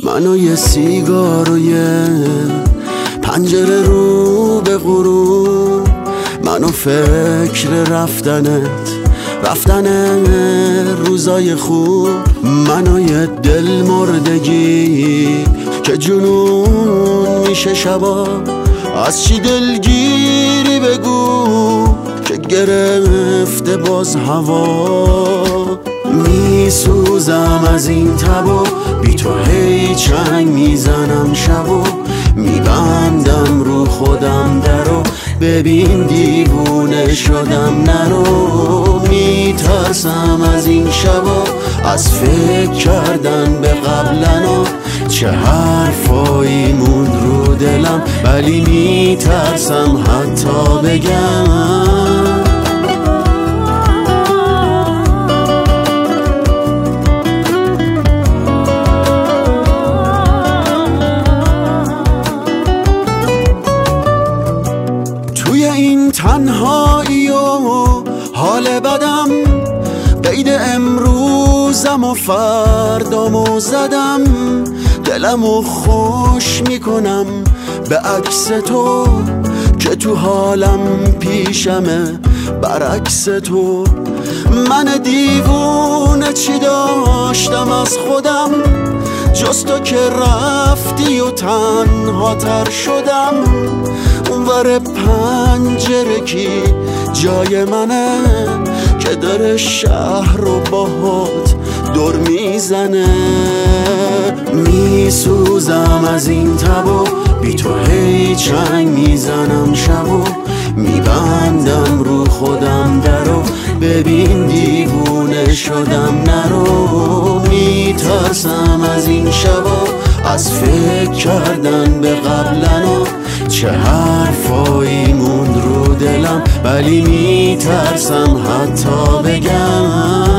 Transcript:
من و یه سیگار و یه پنجره رو به غروب، من و فکر رفتن روزای خوب، من و یه دل مردگی که جنون میشه شبا. از چی دلگیری بگو که گرفته باز هوا. میسوزم از این تب و بی تو هی چنگ میزنم شب و میبندم رو خودم درو. ببین دیوونه شدم نرو. میترسم از این شبا، از فکر کردن به قبلنا. چه حرفایی موند رو دلم ولی میترسم حتی بگم. توی این تنهایی و حال بدم، قید امروزم و فردامو زدم. دلمو خوش میکنم به عکس تو که تو حالم پیشمه برعکس تو. من دیوونه چی داشتم از خودم جز تو که رفتی و تنها تر شدم. اونور پنجره کی جای منه که داره شهر رو باهات دور میزنه. میسوزم از این تب و بی تو هی چنگ میزنم شب و میبندم رو خودم درو. ببین دیوونه شدم نرو. میترسم از این شبا، از فکر کردن به قبلنا. چه حرفایی موند رو دلم ولی میترسم حتی بگم.